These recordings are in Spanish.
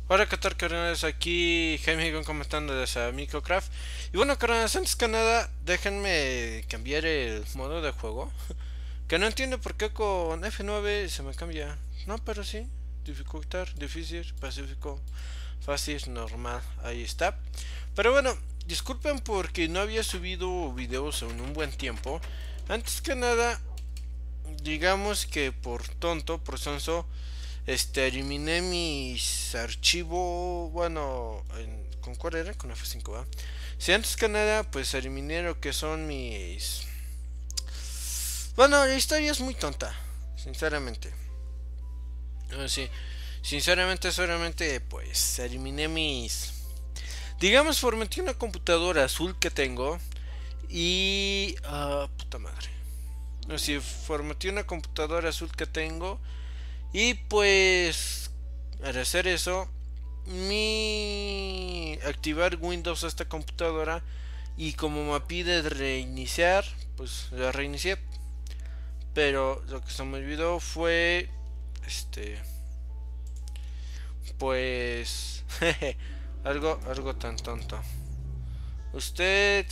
Hola, ¿qué tal, carnales? Aquí Jaime Gon comentando desde Microcraft. Y bueno, carnales, antes que nada, déjenme cambiar el modo de juego. Que no entiendo por qué con F9 se me cambia. No, pero sí. Dificultar, difícil, pacífico, fácil, normal. Ahí está. Pero bueno, disculpen porque no había subido videos en un buen tiempo. Antes que nada, digamos que por tonto, por sonso, eliminé mis archivos, bueno, ¿con cuál era? Con F5, ¿va? Si antes que nada, pues eliminé lo que son mis... Bueno, la historia es muy tonta, sinceramente. Sí, sinceramente, solamente, pues, eliminé mis... Digamos, formateé una computadora azul que tengo y... puta madre. No, sí, formateé una computadora azul que tengo y pues... Al hacer eso, mi activar Windows a esta computadora y como me pide reiniciar, pues la reinicié. Pero lo que se me olvidó fue este pues algo tan tonto. Usted,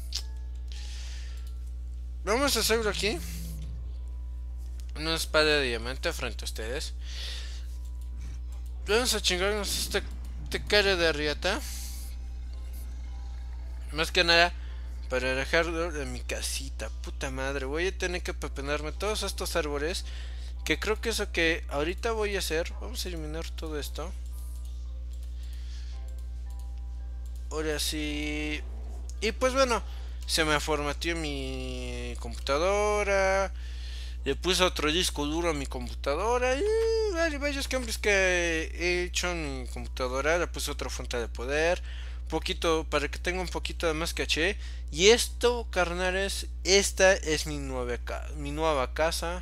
vamos a hacerlo aquí. Una espada de diamante frente a ustedes. Vamos a chingarnos este cara de riata. Más que nada para dejarlo en mi casita. Puta madre, voy a tener que pepenarme todos estos árboles. Que creo que eso que ahorita voy a hacer. Vamos a eliminar todo esto. Ahora sí. Y pues bueno, se me formateó mi computadora. Le puse otro disco duro a mi computadora. Y varios cambios que he hecho en mi computadora. Le puse otra fuente de poder. Poquito, para que tenga un poquito de más caché. Y esto, carnales, esta es mi nueva casa.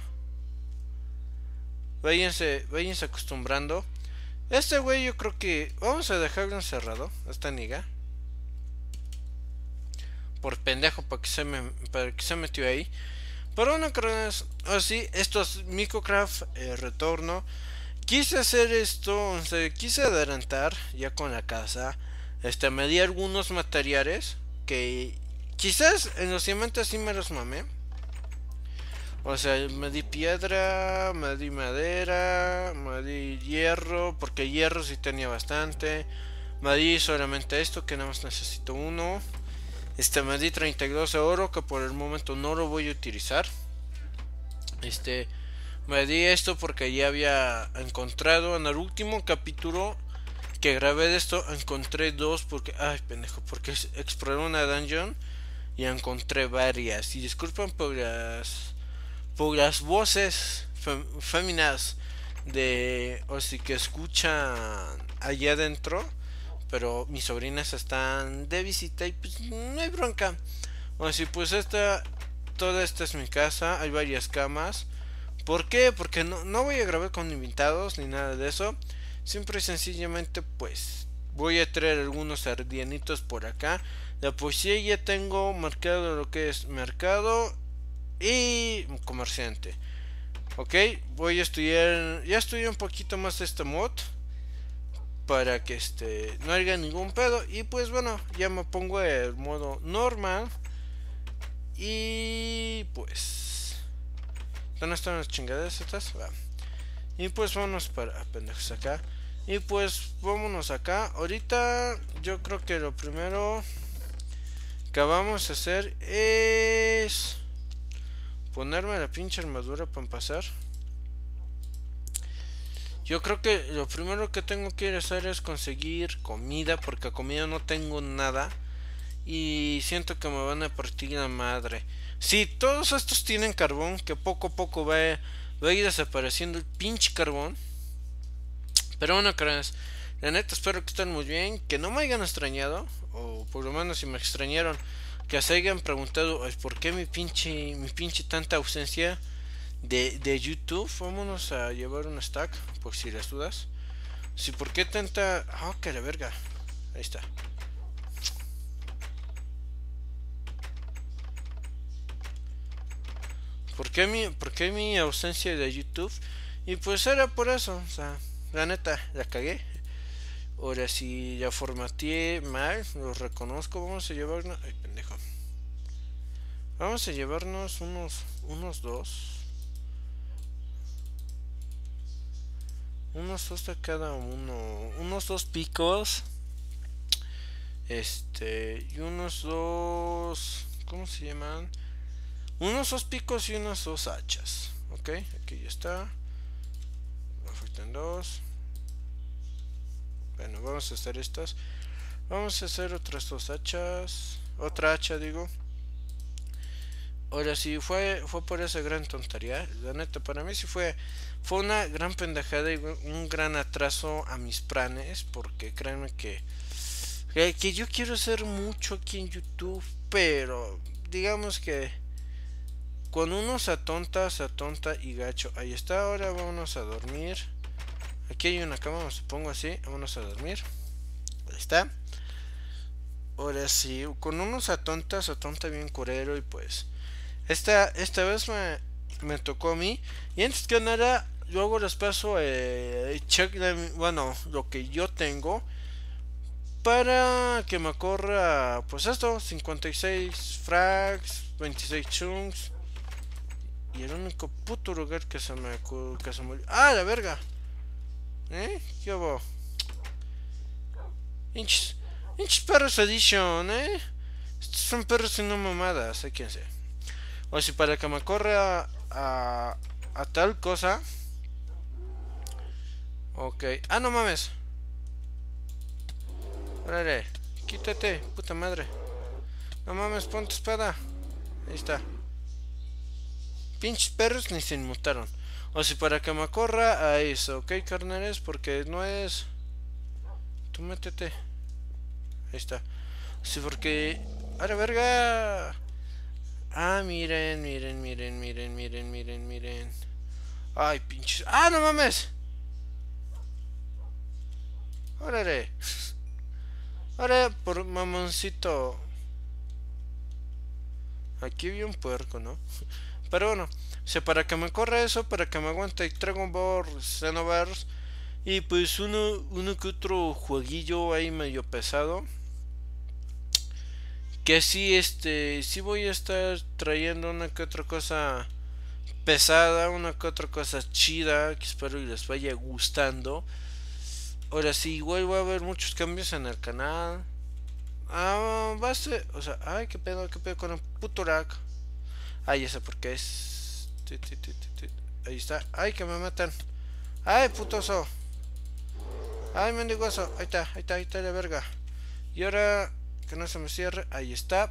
Váyanse acostumbrando. Este güey yo creo que vamos a dejarlo encerrado, esta niga. Por pendejo para que se metió ahí. Pero no creo así, esto es Microcraft retorno. Quise hacer esto, o sea, quise adelantar ya con la casa. Me di algunos materiales que quizás en los cimientos sí me los mamé. O sea, me di piedra, me di madera, me di hierro, porque hierro sí tenía bastante. Me di solamente esto, que nada más necesito uno. Me di 32 de oro, que por el momento no lo voy a utilizar. Este, Me di esto porque ya había encontrado en el último capítulo que grabé de esto, encontré dos porque... Ay, pendejo, porque exploré una dungeon y encontré varias. Y disculpen por las voces féminas de o sí que escuchan allá adentro, pero mis sobrinas están de visita y pues no hay bronca. O si pues toda esta es mi casa, hay varias camas. ¿Por qué? Porque no voy a grabar con invitados ni nada de eso. Siempre y sencillamente pues voy a traer algunos ardianitos por acá. La poesía ya tengo marcado lo que es mercado y comerciante. Ok, voy a estudiar, ya estudié un poquito más este mod para que no haya ningún pedo. Y pues bueno, ya me pongo el modo normal. Y pues, ¿dónde están las chingaderas estas? Va. Y pues vámonos para pendejos acá. Y pues vámonos acá. Ahorita yo creo que lo primero que vamos a hacer es ponerme la pinche armadura para pasar. Yo creo que lo primero que tengo que hacer es conseguir comida, porque comida no tengo nada. Y siento que me van a partir la madre. Si todos estos tienen carbón, que poco a poco va a ir desapareciendo el pinche carbón. Pero bueno, caras, la neta espero que estén muy bien, que no me hayan extrañado, o por lo menos si me extrañaron, que se hayan preguntado por qué mi pinche tanta ausencia de YouTube. Vámonos a llevar un stack, por si las dudas. Si por qué tanta... Ah, que la verga. Ahí está. Por qué mi ausencia de YouTube? Y pues era por eso, o sea, la neta, la cagué. Ahora sí, ya formateé mal, lo reconozco. Vamos a llevarnos. Ay, pendejo. Vamos a llevarnos unos dos. Unos dos de cada uno. Unos dos picos. Y unos dos. ¿Cómo se llaman? Unos dos picos y unos dos hachas. Ok, aquí ya está. Me faltan dos. Bueno, vamos a hacer estas. Vamos a hacer otras dos hachas. Otra hacha, digo. Ahora sí, fue por esa gran tontería. La neta, para mí sí fue una gran pendejada y un gran atraso a mis planes. Porque créanme que yo quiero hacer mucho aquí en YouTube. Pero digamos que cuando uno se atonta y gacho. Ahí está, ahora vámonos a dormir. Aquí hay una cama, me pongo así. Vámonos a dormir. Ahí está. Ahora sí, con uno se atonta bien curero y pues esta vez me tocó a mí. Y antes que nada, luego les paso check bueno, lo que yo tengo para que me corra, pues esto, 56 frags, 26 chunks. Y el único puto lugar que se me ¡ah, la verga! ¿Qué hubo? Hinchis perros edition, Estos son perros y no mamadas, quién sé. O si para que me corra a tal cosa. Ok. Ah, no mames. Órale. Quítate, puta madre. No mames, pon tu espada. Ahí está. Pinches perros ni se inmutaron. O si para que me corra a eso, ok, carnales, porque no es. Tú métete. Ahí está. Sí, porque. ¡A la verga! Ah, miren. Ay, pinches. ¡Ah, no mames! Órale. Ahora, por mamoncito. Aquí vi un puerco, ¿no? Pero bueno, o sea, para que me corra eso, para que me aguante Dragon Ball, Xenoverse. Y pues uno que otro jueguillo ahí medio pesado. Que sí, sí voy a estar trayendo una que otra cosa pesada, una que otra cosa chida, que espero y les vaya gustando. Ahora sí, igual va a haber muchos cambios en el canal. Va a ser, o sea, ay, qué pedo con el puto lag. Ay, ya sé por qué es. Ahí está, ay, que me matan. Ay, putoso. Ay, mendigoso. Ahí está la verga. Y ahora que no se me cierre, ahí está.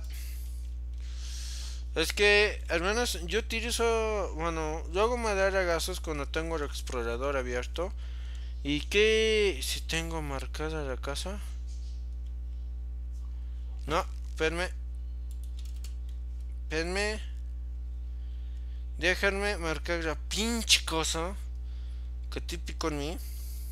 Es que al menos yo utilizo, bueno, luego me da lagazos cuando tengo el explorador abierto. ¿Y qué si tengo marcada la casa? No, espérenme. Déjenme marcar la pinche cosa. Que típico en mí.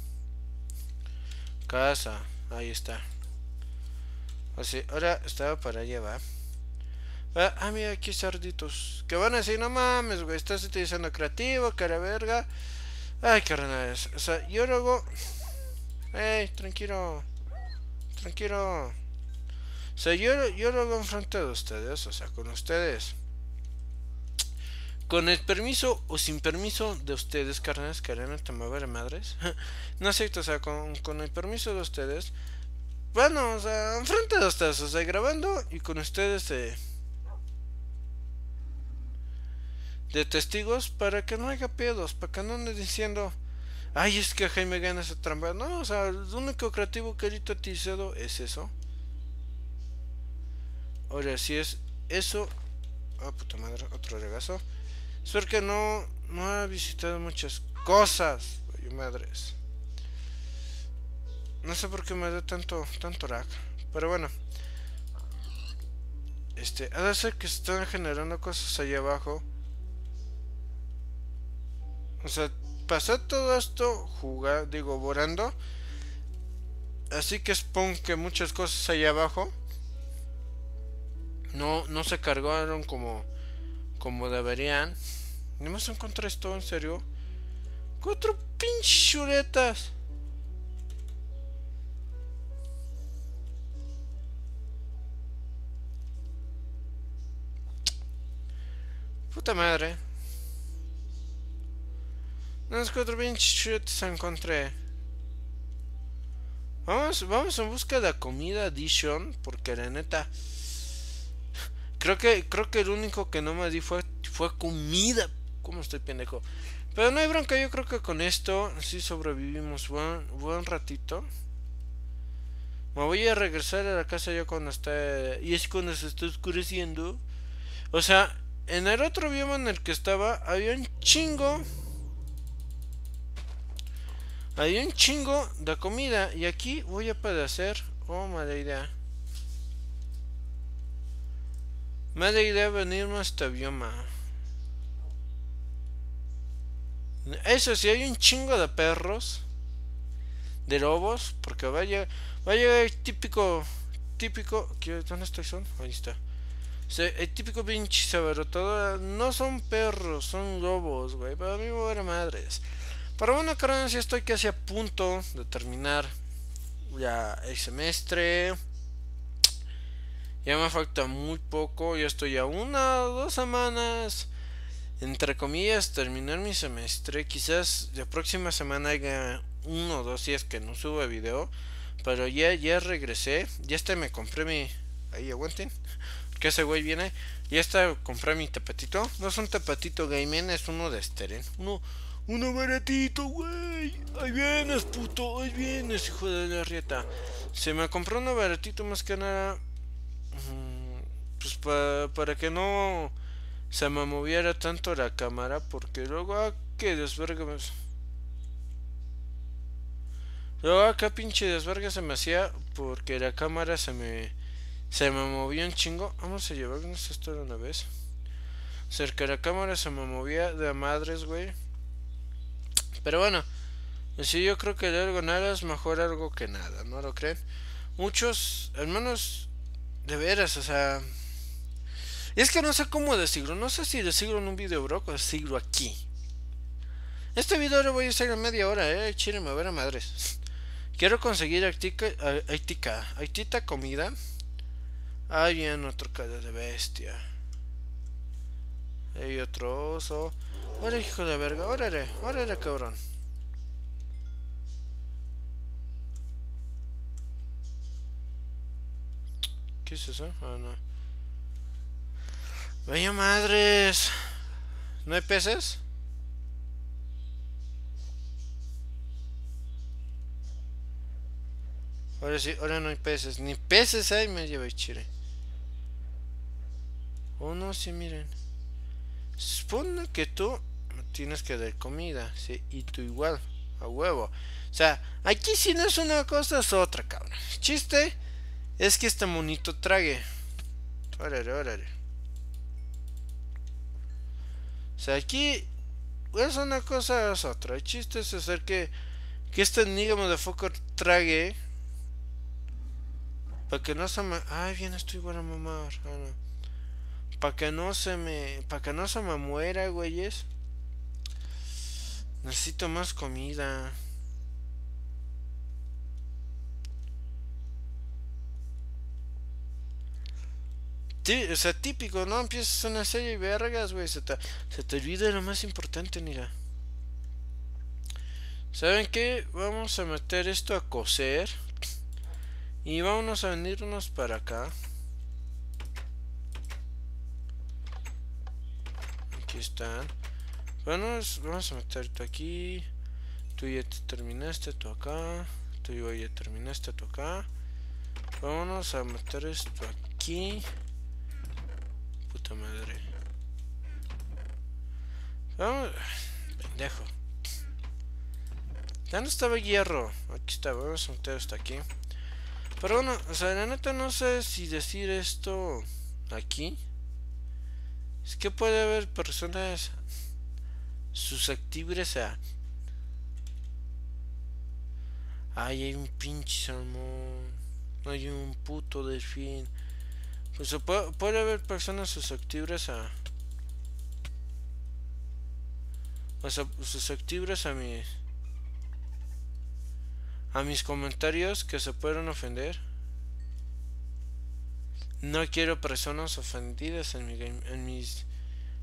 Casa, ahí está. Así, ahora estaba para allá, va. Mira, aquí cerditos. Que van a decir, no mames, güey, estás utilizando creativo, cara verga. Ay, carnales. O sea, yo luego. Ey, tranquilo. O sea, yo lo hago enfrente de ustedes, o sea, con ustedes. Con el permiso o sin permiso de ustedes, carnales, que harán el de madres. No es cierto, o sea, con el permiso de ustedes. Bueno, o sea, enfrente de ustedes, o sea, grabando y con ustedes de testigos para que no haya pedos, para que no anden diciendo, ay, es que Jaime gana esa trampa. No, o sea, el único creativo que ahorita he utilizado es eso. Ahora, si es eso. Ah, puta madre, otro regazo. Espero que no ha visitado muchas cosas. Oye, madres. No sé por qué me da tanto lag. Pero bueno. Ha de ser que se están generando cosas allá abajo. O sea, pasé todo esto volando. Así que supongo que muchas cosas allá abajo no se cargaron como deberían. Ni más encontré esto, en serio. Cuatro pinches chuletas. Puta madre. Unos 4 pinches encontré. Vamos en busca de comida edition. Porque la neta. Creo que el único que no me di fue comida. ¿Cómo estoy pendejo? Pero no hay bronca, yo creo que con esto sí sobrevivimos buen ratito. Me voy a regresar a la casa ya cuando está... Y es cuando se está oscureciendo. O sea, en el otro bioma en el que estaba había un chingo. Había un chingo de comida. Y aquí voy a padecer. Oh, mala idea. Mala idea venirme a este bioma. Eso sí, hay un chingo de perros. De lobos. Porque vaya el típico... ¿Dónde estoy? Ahí está. El típico pinche saberotado. No son perros, son lobos, güey. Para mí me vale madres. Pero bueno, carnal, si estoy casi a punto de terminar ya el semestre. Ya me falta muy poco. Ya estoy a 1 o 2 semanas, entre comillas, terminar mi semestre. Quizás la próxima semana haya 1 o 2 días que no sube video. Pero ya regresé. Ya me compré mi... Ahí aguanten. Que ese güey viene. Ya compré mi tapetito. No es un tapetito gaming, es uno de Steren. Uno baratito, güey. Ahí vienes, puto. Ahí vienes, hijo de la rieta. Se me compró uno baratito más que nada. Pues para que no se me moviera tanto la cámara. Porque luego, que desverga. Luego acá pinche desverga se me hacía. Porque la cámara se me movió un chingo. Vamos a llevarnos esto de una vez. Cerca de la cámara se me movía de madres, güey. Pero bueno, sí, yo creo que de algo nada es mejor algo que nada, ¿no lo creen? Muchos, hermanos, de veras, o sea... Y es que no sé cómo decirlo. No sé si decirlo en un video, bro, o decirlo aquí. Este video lo voy a hacer en media hora, chile, me ver a madres. Quiero conseguir Aitita comida. Hay bien otro cara de bestia. Hay otro oso. Órale, hijo de verga, órale, cabrón. ¿Qué es eso? Ah, no. Vaya madres. ¿No hay peces? Ahora sí, ahora no hay peces. Ni peces hay, me lleva chile. Oh no, sí, miren. Supone que tú tienes que dar comida, sí, y tú igual, a huevo. O sea, aquí si no es una cosa, es otra, cabrón. El chiste es que este monito trague. Órale. O sea, aquí es una cosa, es otra. El chiste es hacer que este nígamo de foco trague. Para que no se me... Ay, bien, estoy igual a mamar. Ah, no. Para que no se me muera, güeyes. Necesito más comida. O sea, típico, ¿no? Empiezas una serie y vergas, güey. Se te olvida lo más importante, mira. ¿Saben qué? Vamos a meter esto a cocer. Y vámonos a venirnos para acá. Aquí están. Bueno, vamos a meter esto aquí. Tú ya te terminaste, tú acá. Tú ya terminaste, tú acá. Vámonos a meter esto aquí. Puta madre. Vamos. Pendejo. Ya no estaba hierro. Aquí está, vamos a meter esto aquí. Pero bueno, o sea, la neta no sé si decir esto aquí. Es que puede haber personas susceptibles a... Ay, hay un pinche salmón. Hay un puto delfín. Pues puede haber personas susceptibles a... O sea, susceptibles a mis comentarios que se pueden ofender. No quiero personas ofendidas en mis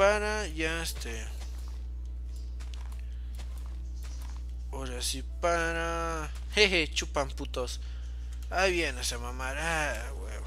para ya ahora sí para... Jeje, chupan putos. Ahí viene esa mamada, huevo.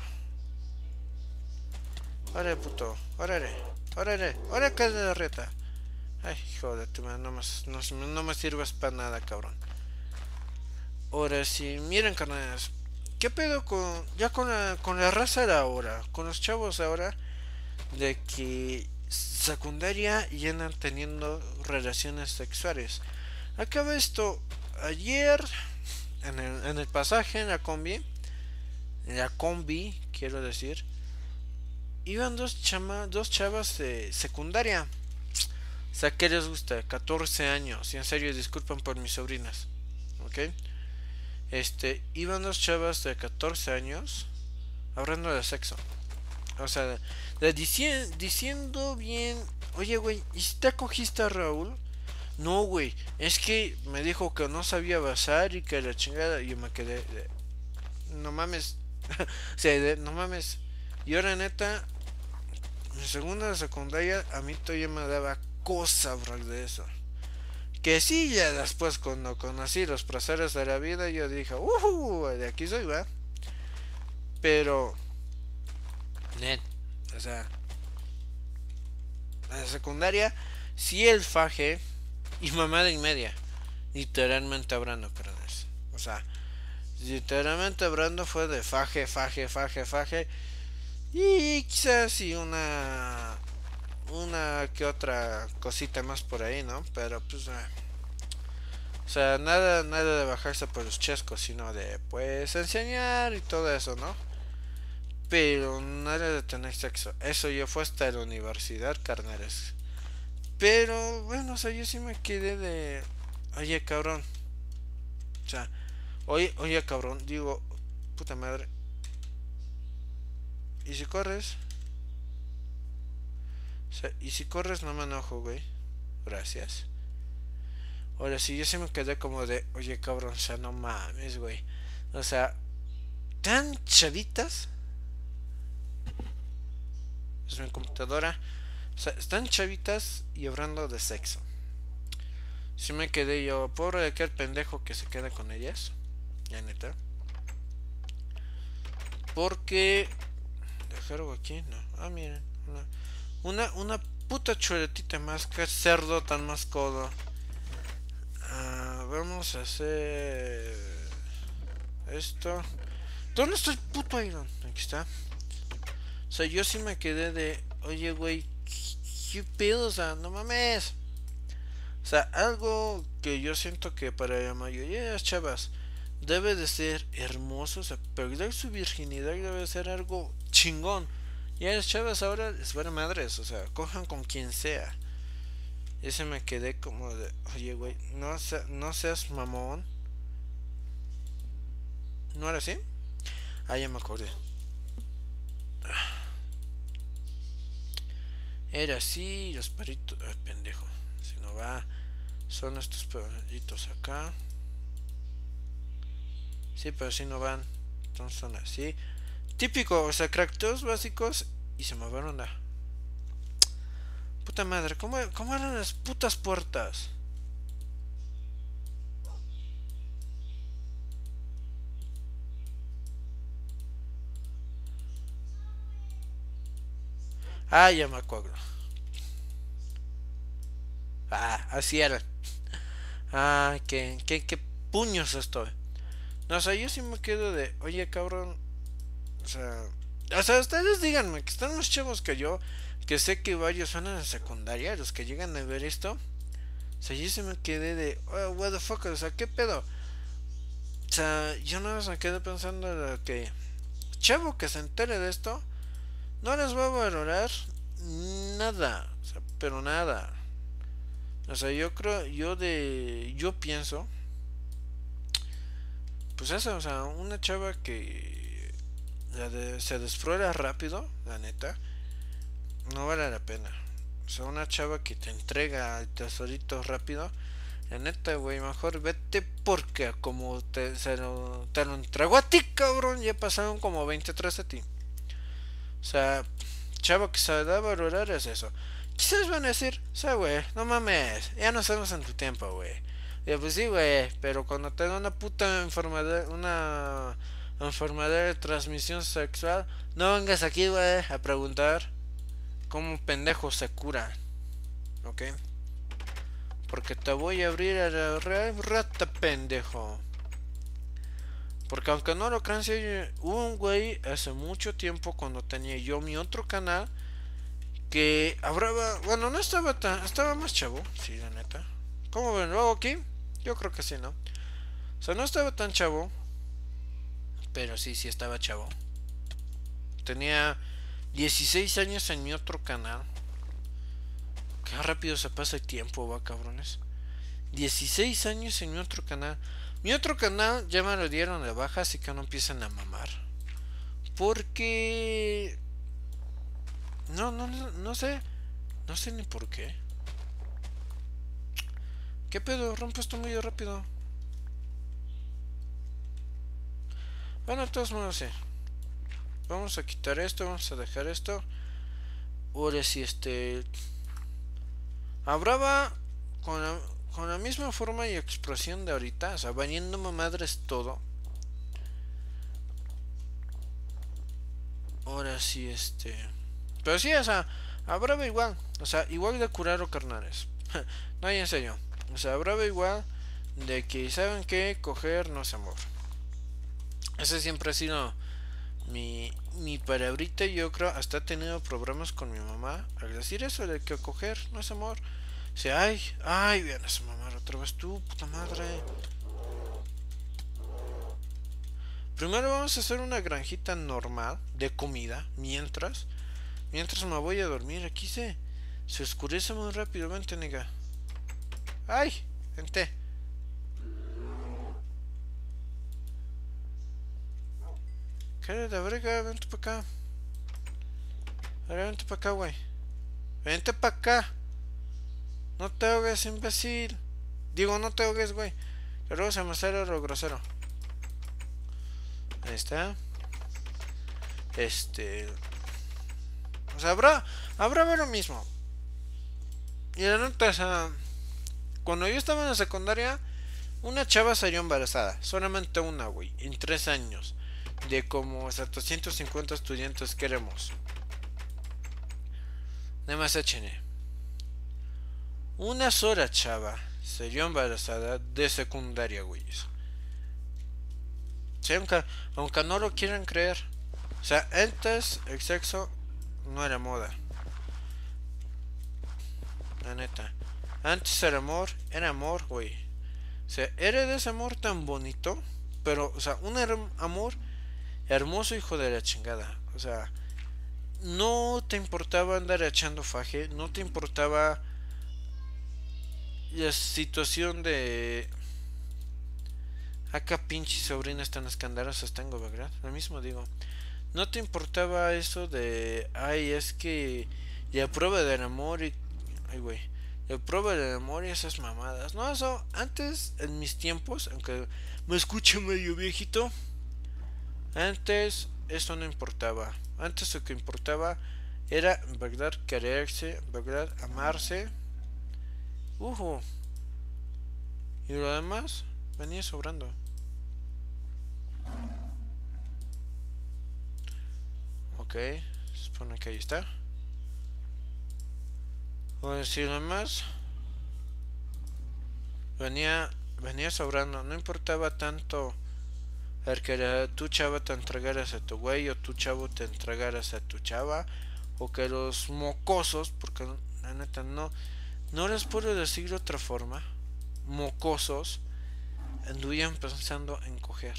Órale, puto. Órale. Órale. Órale, que es de la reta. Ay, joder, tu madre, no me sirves para nada, cabrón. Ahora sí, miren, carnales. ¿Qué pedo con... ya con la raza de ahora? Con los chavos ahora. De que secundaria y andan teniendo relaciones sexuales. Acaba esto ayer en el pasaje en la combi, quiero decir, iban dos chavas de secundaria. O sea, ¿qué les gusta? 14 años. Y en serio, disculpen por mis sobrinas. ¿Ok? Iban dos chavas de 14 años hablando de sexo. O sea, diciendo bien, oye, güey, ¿y si te acogiste a Raúl? No, güey, es que me dijo que no sabía besar y que la chingada. Y yo me quedé de, no mames. O sea, no mames. Y ahora, neta, en segunda de secundaria, a mí todavía me daba cosa hablar de eso. Que sí, ya después, cuando conocí los placeres de la vida, yo dije, de aquí soy, va. Pero, net, o sea, en la secundaria, sí el faje y mamada y media. Literalmente hablando, carnales. O sea, literalmente hablando fue de faje, faje, faje, faje. Y quizás sí una que otra cosita más por ahí, ¿no? Pero pues, o sea, nada de bajarse por los chescos, sino de, pues, enseñar y todo eso, ¿no? Pero nada de tener sexo. Eso yo fue hasta la universidad, carnales. Pero, bueno, o sea, yo sí me quedé de, oye, cabrón. O sea, oye, cabrón, digo, puta madre. ¿Y si corres? O sea, y si corres no me enojo, güey. Gracias. Ahora sí, yo sí me quedé como de, oye, cabrón, o sea, no mames, güey. O sea, tan chavitas. Es mi computadora. O sea, están chavitas y hablando de sexo. Sí me quedé yo, pobre de aquel pendejo que se queda con ellas. Ya neta. Porque... ¿dejar algo aquí? No. Ah, miren. Una puta chuletita más. Que cerdo tan más codo. Vamos a hacer... esto. ¿Dónde está el puto Iron? Aquí está. O sea, yo sí me quedé de... oye, güey, ¿qué pedo? O sea, no mames. O sea, algo que yo siento que para la mayoría de las chavas debe de ser hermoso. O sea, perder su virginidad debe de ser algo chingón. Y a las chavas ahora les van madres. O sea, cojan con quien sea. Y se me quedé como de... oye, güey, no seas mamón. ¿No era así? Ah, ya me acordé. Era así, los perritos... ay, pendejo. Si no va... son estos perritos acá. Sí, pero si no van. Entonces son así. Típico, o sea, caracteres básicos. Y se me va onda. Puta madre, ¿cómo eran las putas puertas? Ah, ya me acuerdo. Ah, así era. Ah, qué puños estoy. No, o sea, yo sí me quedo de, oye, cabrón. O sea, ustedes díganme que están más chavos que yo. Que sé que varios son en la secundaria, los que llegan a ver esto. O sea, yo sí me quedé de, oh, what the fuck, o sea, ¿qué pedo? O sea, yo no me quedé pensando de que, chavo que se entere de esto, no les va a valorar nada. O sea, pero nada. O sea, yo pienso, pues eso, o sea, una chava que se desflora rápido, la neta, no vale la pena. O sea, una chava que te entrega el tesorito rápido, la neta, güey, mejor vete porque como te lo entregó a ti, cabrón, ya pasaron como 23 a ti. O sea, chava que se da a valorar es eso. Quizás van a decir, o sea, güey, no mames, ya no estamos en tu tiempo, güey. Y pues sí, güey, pero cuando te da una puta enfermedad de transmisión sexual, no vengas aquí, güey, a preguntar cómo pendejo se cura, ¿ok? Porque te voy a abrir a la rata, pendejo. Porque aunque no lo crean, sí, hubo un güey hace mucho tiempo cuando tenía yo mi otro canal que hablaba, bueno, no estaba tan, estaba más chavo, sí, la neta. ¿Cómo ven? ¿Luego aquí? Yo creo que sí, ¿no? O sea, no estaba tan chavo, pero sí, sí estaba chavo. Tenía 16 años en mi otro canal. Qué rápido se pasa el tiempo, va, cabrones. 16 años en mi otro canal. Mi otro canal ya me lo dieron de baja, así que no empiezan a mamar. Porque... no sé. No sé ni por qué. ¿Qué pedo? Rompo esto muy rápido. Bueno, de todos modos, sí. Vamos a quitar esto, vamos a dejar esto. Ahora sí, hablaba con con la misma forma y expresión de ahorita. O sea, vaniéndome madres todo. Ahora sí, Pero sí, o sea, hablaba igual. O sea, igual de curar o carnales. No, en serio. O sea, hablaba igual de que, ¿saben qué? Coger no es amor. Ese siempre ha sido mi palabrita. Yo creo hasta he tenido problemas con mi mamá al decir eso de que coger no es amor. O sea, ay, vienes a mamar otra vez tú, puta madre. Primero vamos a hacer una granjita normal de comida mientras me voy a dormir. Aquí se oscurece muy rápidamente, nega. Ay, gente. ¿Qué de verga? Vente para acá. Ahora vente para acá, güey. Vente para acá. No te ahogues, imbécil. Digo, no te ahogues, güey. Que luego se me sale lo grosero. Ahí está. O sea, habrá lo mismo. Y la neta, o sea, cuando yo estaba en la secundaria, una chava salió embarazada. Solamente una, güey. En 3 años. De como 750 estudiantes que éramos. Nada más échenle. Una sola chava salió embarazada de secundaria, güey. Sí, aunque no lo quieran creer. O sea, antes el sexo no era moda. La neta. Antes el amor era amor, güey. O sea, era de ese amor tan bonito. Pero, o sea, un amor hermoso, hijo de la chingada. O sea, no te importaba andar echando faje. No te importaba la situación de... Acá pinches sobrinas tan escandalosas tengo, ¿verdad? Lo mismo digo. No te importaba eso de... Ay, es que... Ya prueba del amor y... Ay, güey. La prueba del amor y esas mamadas. No, eso antes, en mis tiempos, aunque me escuche medio viejito, antes eso no importaba. Antes lo que importaba era, en verdad, quererse, en verdad, amarse. Uh, y lo demás venía sobrando. Ok, se supone que ahí está. Voy a decir lo demás. Venía sobrando. No importaba tanto el que tu chava te entregaras a tu güey o tu chavo te entregaras a tu chava. O que los mocosos, porque la neta no les puedo decir de otra forma, mocosos, anduvían pensando en coger.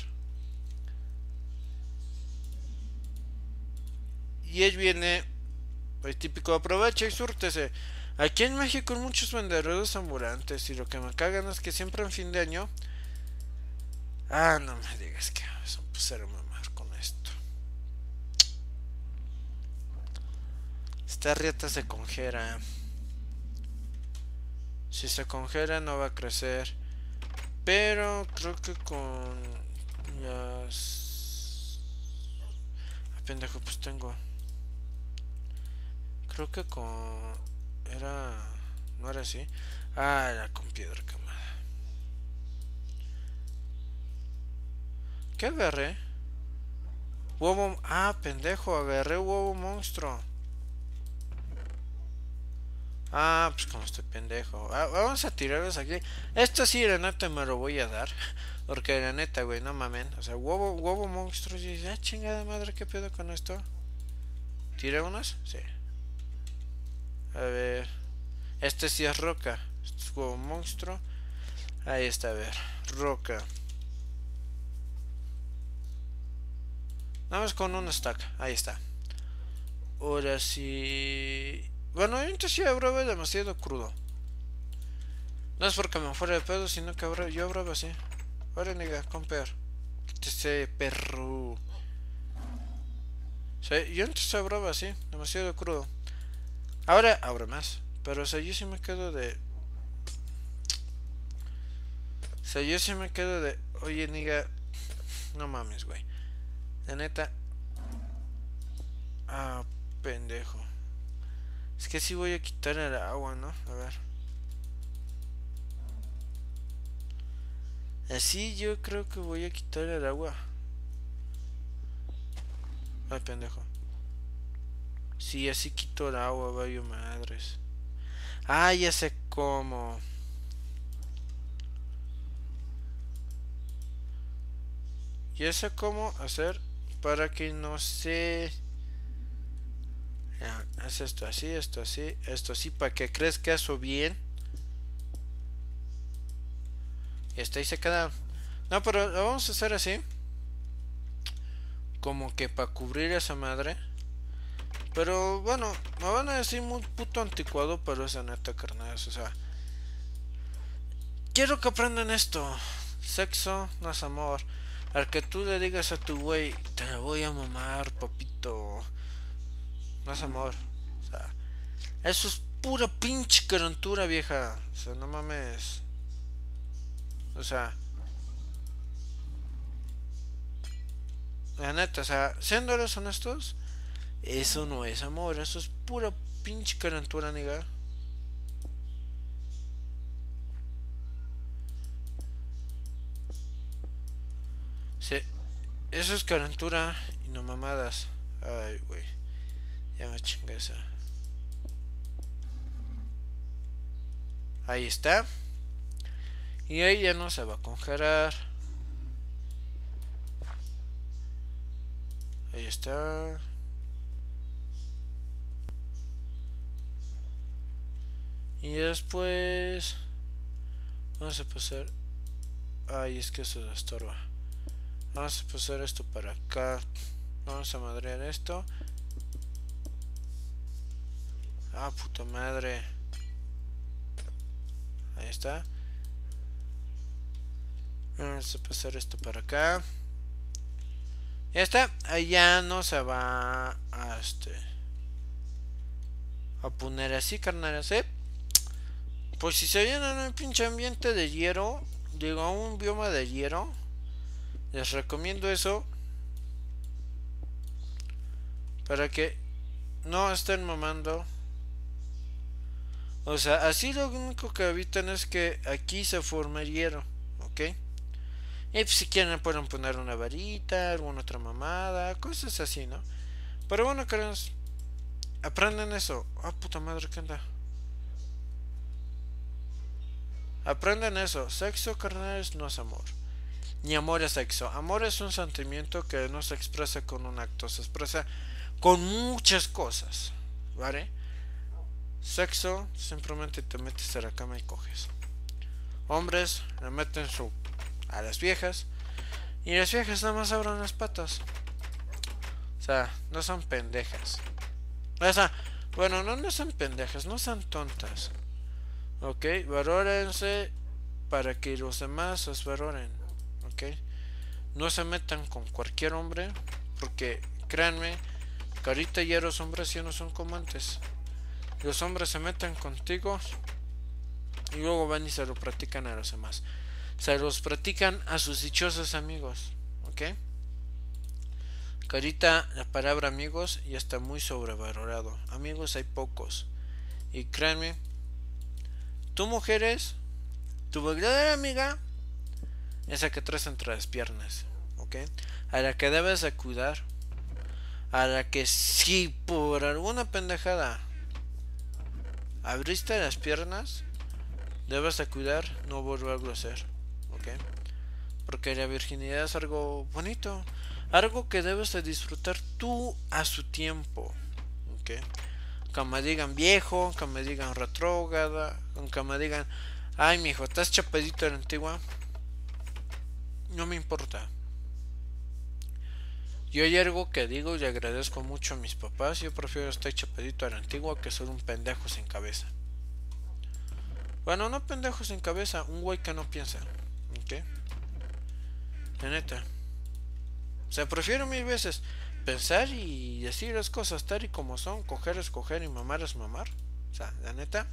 Y él viene, el típico, aprovecha y súrtese. Aquí en México hay muchos vendedores ambulantes y lo que me cagan es que siempre en fin de año... Ah, no me digas que es un pusero mamar con esto. Esta rieta se congela. Si se congela no va a crecer. Pero creo que con... Las... Ah, pendejo, pues tengo... Creo que con... era... No era así. Ah, era con piedra quemada. ¿Qué agarré? Huevo... Ah, pendejo, agarré huevo monstruo. Ah, pues como estoy pendejo. Ah, vamos a tirarlos aquí. Esto sí, la neta me lo voy a dar. Porque la neta, güey, no mamen. O sea, huevo monstruo. Y dice, ah, chingada madre, ¿qué pedo con esto? ¿Tiré unos? Sí. A ver. Este sí es roca. Este es huevo monstruo. Ahí está, a ver. Roca. Nada más con un stack. Ahí está. Ahora sí. Bueno, entonces sí habrá demasiado crudo. No es porque me fuera de pedo, sino que yo hablaba así. Ahora, nigga, comper. Quítese, perro. O sea, yo antes hablaba así, demasiado crudo. Ahora más. Pero, o sea, yo sí me quedo de. O sea, yo sí me quedo de. Oye, nigga. No mames, güey. La neta. Ah, pendejo. Es que sí voy a quitar el agua, ¿no? A ver. Así yo creo que voy a quitar el agua. Ay, pendejo. Sí, así quito el agua, vaya madres. Ah, ya sé cómo. Ya sé cómo hacer para que no se... Ya, haz esto así, esto así, para que crezca eso bien. Y hasta ahí se queda. No, pero lo vamos a hacer así. Como que para cubrir esa madre. Pero bueno, me van a decir muy puto anticuado, pero es neta, carnales. O sea, quiero que aprendan esto. Sexo no es amor. Al que tú le digas a tu güey, te la voy a mamar, papito. No es amor. O sea, eso es pura pinche calentura, vieja. O sea, no mames. O sea, la neta, o sea, siéndoles honestos, eso no es amor, eso es pura pinche calentura, nigga. Sí, eso es calentura y no mamadas. Ay, güey, ya me chingué esa. Ahí está. Y ahí ya no se va a congelar. Ahí está. Y después vamos a pasar. Ay, es que eso estorba. Vamos a pasar esto para acá. Vamos a madrear esto. Ah, puta madre. Ahí está. Vamos a pasar esto para acá. Ya está. Ahí ya no se va a poner así, carnales, ¿eh? Pues si se vienen en un pinche ambiente de hierro, digo, un bioma de hierro, les recomiendo eso para que no estén mamando. O sea, así lo único que evitan es que aquí se forme hierro, ¿ok? Y pues si quieren pueden poner una varita, alguna otra mamada, cosas así, ¿no? Pero bueno, carnales, aprendan eso. Ah, puta madre, ¿qué onda? Aprendan eso. Sexo, carnales, no es amor. Ni amor es sexo. Amor es un sentimiento que no se expresa con un acto, se expresa con muchas cosas, ¿vale? Sexo, simplemente te metes a la cama y coges. Hombres le meten a las viejas y las viejas nada más abran las patas. O sea, no son pendejas. O sea, bueno, no son pendejas, no son tontas. Ok, valórense para que los demás os valoren. Ok, no se metan con cualquier hombre, porque créanme, carita y los hombres ya no son como antes. Los hombres se meten contigo y luego van y se lo practican a los demás. Se los practican a sus dichosos amigos. ¿Ok? Carita, la palabra amigos ya está muy sobrevalorado. Amigos hay pocos. Y créanme, tu mujer es tu verdadera amiga, esa que traes entre las piernas, ¿ok? A la que debes de cuidar, a la que si por alguna pendejada abriste las piernas, debes de cuidar, no volverlo a hacer, ¿ok? Porque la virginidad es algo bonito, algo que debes de disfrutar tú a su tiempo, ¿ok? Que me digan viejo, que me digan retrógrada, que me digan, ay mijo, estás chapadito a la antigua, no me importa. Yo hay algo que digo y agradezco mucho a mis papás, yo prefiero estar chapadito a la antigua que ser un pendejo sin cabeza. Bueno, no pendejo sin cabeza, un güey que no piensa, ¿ok? La neta. O sea, prefiero mil veces pensar y decir las cosas tal y como son, coger es coger y mamar es mamar. O sea, la neta.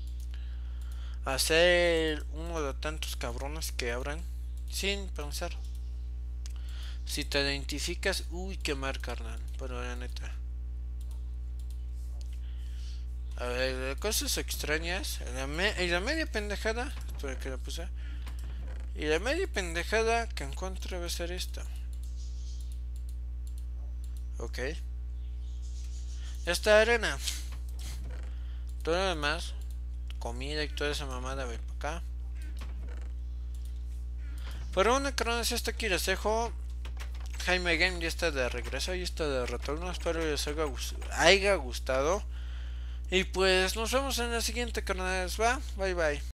Hacer uno de tantos cabrones que abran sin pensar. Si te identificas, uy, qué mal, carnal. Pero la neta. A ver, cosas extrañas. Y la media pendejada. Espera que la puse. Y la media pendejada que encuentro va a ser esta. Ok. Esta arena. Todo lo demás. Comida y toda esa mamada va para acá. Pero una cronos hasta aquí les dejo. Jaime Game ya está de regreso y está de retorno. Espero les haya gustado. Y pues nos vemos en la siguiente, carnales. Va, bye bye.